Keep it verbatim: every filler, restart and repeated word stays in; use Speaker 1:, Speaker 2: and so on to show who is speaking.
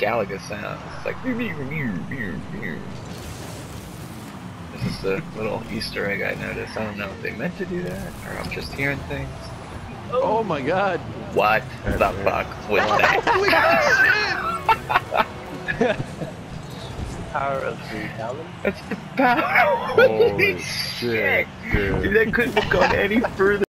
Speaker 1: Galaga sound. It's like meow, meow, meow, meow, meow. This is a little Easter egg I noticed. I don't know if they meant to do that or I'm just hearing things.
Speaker 2: Oh my god.
Speaker 1: What the fuck was that?
Speaker 3: Power of the Talon?
Speaker 1: That's the power.
Speaker 2: Holy shit, dude.
Speaker 1: Dude, that couldn't have gone any further.